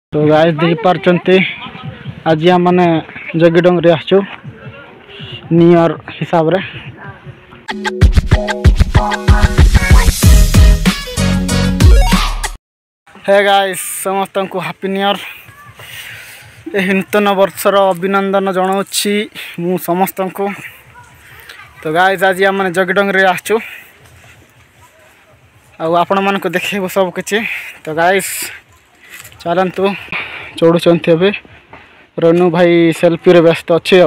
तो गाइस देख पार्चंती आज हम माने जगीडंगरी आसचु न्यू ईयर हिसाब रे। हे गाइस समस्त को हैप्पी न्यू ईयर ए नूतन वर्षर अभिनंदन जनाऊँगी मु समस्त को। तो गाइस आज हम माने जगीडंगरी आसचु आपण मन को देखेबो सब किछि। तो गाइस चलतु चढ़ुंत ए रनु भाई सेल्फी रे व्यस्त अच्छे।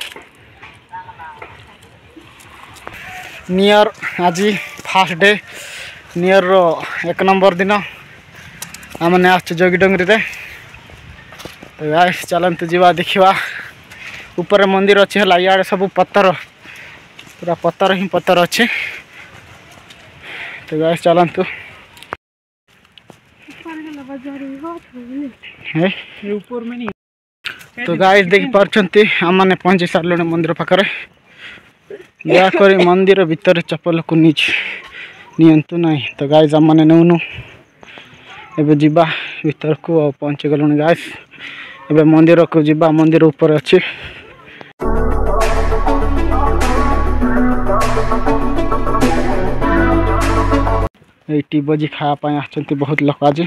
न्यू ईयर आज फास्ट डे न्यू ईयर रो 1 नंबर दिन आमने आस जगीडंगरी रे। तो गाइस चलतु जीवा देखा ऊपर मंदिर अच्छे है इे सब पत्थर पूरा पत्थर ही पत्थर अच्छे। तो गाइस चलतु तो गाइस देख पार्चंती आम मैंने पहुंची सारे मंदिर पाखे दयाकोरी मंदिर भीतर चप्पल को नियंतु नहीं। तो गाइस आम मैंने नौनु एबे जीवा भीतर को पहुंची गलुनी। गाइस एबे मंदिर को जीवा मंदिर ऊपर अच्छी ये बजी खावाई आसचंती बहुत लोक आज।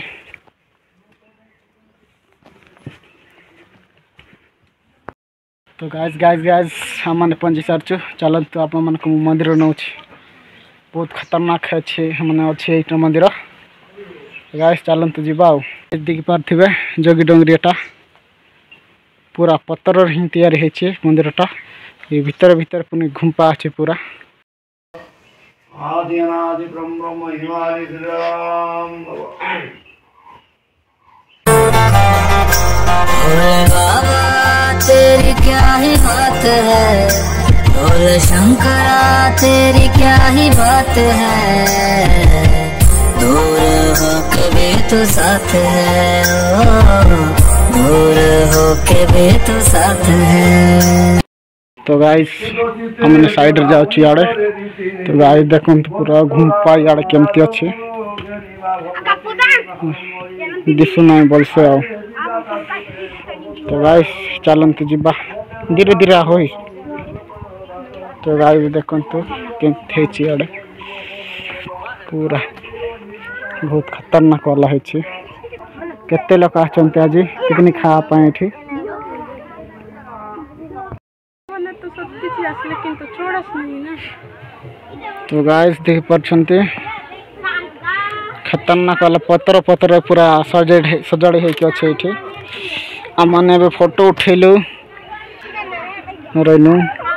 तो गाइस गाइस गाइस हम मैंने पहुंची सारचु चलतु आप मन को मंदिर नौ बहुत खतरनाक अच्छे मैंने अच्छे ये मंदिर। गाइस चलतु जीवा देख पारे जगीडंगरीटा पूरा पत्थर ही तैयारी है मंदिरटा ये भीतर भीतर पुनी घुंपा अच्छे पूरा। आदि अनादि ब्रह्म ब्रह्म हिमालय श्रीराम बाबा तेरी क्या ही बात है, बोले शंकरा तेरी क्या ही बात है, दूर हो के भी तो साथ है, दूर हो के भी तो साथ है। तो गाइस हमने साइड रे जाउची याडे। तो गाइस देखो तो पूरा घुंपा याडे केमती अच्छे दिसु ना बोलसे आओ। तो गाइस चलंतु जीवा धीरे धीरे होई। तो गाइस देखो तो केमती है याडे पूरा बहुत खतरनाक वाला है। केते लोक आछंते आज पिकनिक खावा पाए एठी। तो गाइस देख पार्छंते खतरनाक वाला पत्थर पत्थर पूरा सजाड़ी है कि अच्छे ये आम मैंने फोटो उठेलु रहीनु।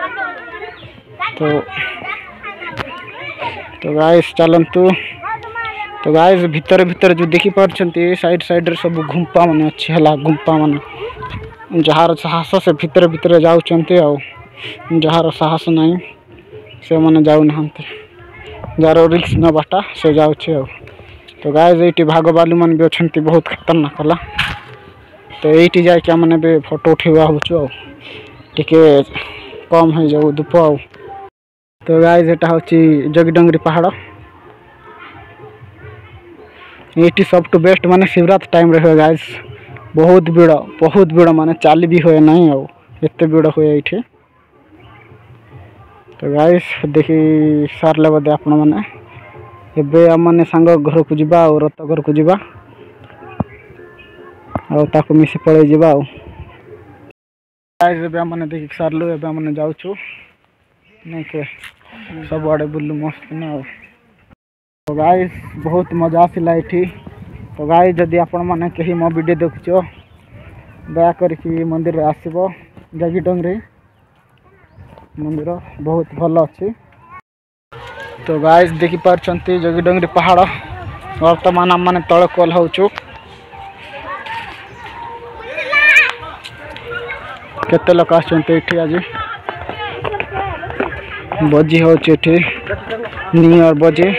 तो गाइस चलतु। तो गाइस भीतर भीतर जो देखी पार्छंते साइड साइड रे सब घुंपा माने अच्छे हला घुंपा माने जहार साहस से भीतर भीतर जाउचंते आ जहार साहस नहीं से मैंने जाऊ ना जार रिक्स न बाटा से जाऊे। तो गाइस ये भाग बालू मान भी अच्छा बहुत खतरनाक वाला। तो ये जाके मैंने भी फोटो उठेवा हो टिके कम हो जाऊ धूप आ। तो गाइस यहाँ हूँ जगीडंगरी पहाड़ ये सब टू बेस्ट माने शिवरात्रि टाइम रे हुए। गाइस बहुत भीड़ माने चाली भी हुए नहीं आते भीड़ हुए ये। तो गाइस देखी सारे बोधे आपण मैंने एबे आमने सांग घर को जीवा और रत घर को जीवा ताको मिसी पड़े जीवा। गाइस एबे आमने देखि सारलु एबे आमने जाउछु नहीं के सब आड़े बुल्लु मस्त ना। तो गाइस बहुत मजा आसिला एठी। तो गाइस जदि आपण माने कहीं मो वीडियो देखुछो दया करके मंदिर आसीबो जगीडंगरी मंदिर बहुत भल अच्छी। तो गाइस देखी पार्चंती जगीडंगरी पहाड़ वर्तमान आम मैंने तले कल होचु केते लोक आछंते एठी आज बजी होची एठी न्यू ईयर बजी।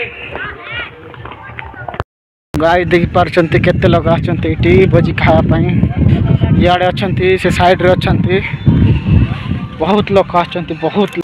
गाइस देखी पार्चंती केते लोक आछंते एठी बजी खाया पई याडे अछंती से साइड रे अछंती बहुत लोक आछंती बहुत